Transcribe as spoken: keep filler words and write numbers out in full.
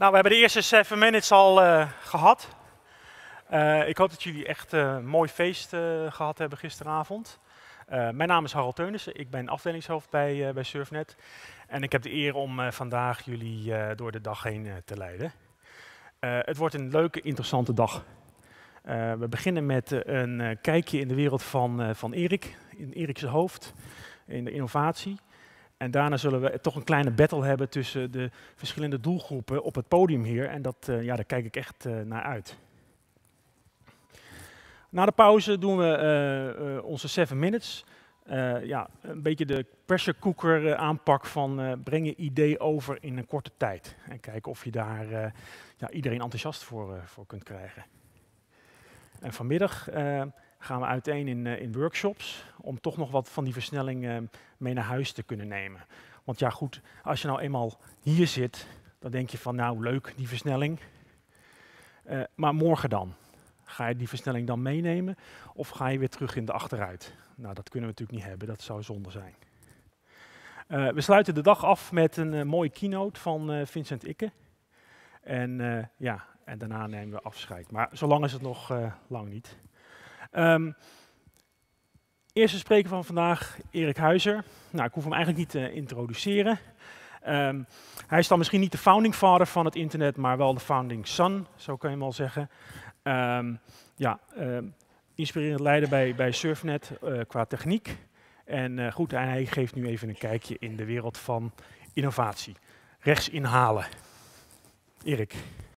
Nou, we hebben de eerste seven minutes al uh, gehad. Uh, ik hoop dat jullie echt uh, een mooi feest uh, gehad hebben gisteravond. Uh, mijn naam is Harold Teunissen, ik ben afdelingshoofd bij, uh, bij Surfnet. En ik heb de eer om uh, vandaag jullie uh, door de dag heen uh, te leiden. Uh, het wordt een leuke, interessante dag. Uh, we beginnen met uh, een uh, kijkje in de wereld van, uh, van Erik, in Erik's hoofd, in de innovatie. En daarna zullen we toch een kleine battle hebben tussen de verschillende doelgroepen op het podium hier. En dat, uh, ja, daar kijk ik echt uh, naar uit. Na de pauze doen we uh, uh, onze seven minutes. Uh, ja, een beetje de pressure cooker uh, aanpak van uh, breng je idee over in een korte tijd. En kijken of je daar uh, ja, iedereen enthousiast voor, uh, voor kunt krijgen. En vanmiddag uh, gaan we uiteen in, uh, in workshops om toch nog wat van die versnelling uh, mee naar huis te kunnen nemen. Want ja goed, als je nou eenmaal hier zit, dan denk je van nou leuk die versnelling. Uh, maar morgen dan? Ga je die versnelling dan meenemen of ga je weer terug in de achteruit? Nou dat kunnen we natuurlijk niet hebben, dat zou zonde zijn. Uh, we sluiten de dag af met een uh, mooie keynote van uh, Vincent Ikke. En uh, ja, en daarna nemen we afscheid. Maar zolang is het nog uh, lang niet. Um, eerste spreker van vandaag, Erik Huizer. Nou, ik hoef hem eigenlijk niet te introduceren. Um, hij is dan misschien niet de founding father van het internet, maar wel de founding son, zo kan je hem wel zeggen. Um, ja, um, inspirerend leider bij, bij Surfnet uh, qua techniek. En uh, goed, en hij geeft nu even een kijkje in de wereld van innovatie. Rechts inhalen. Erik.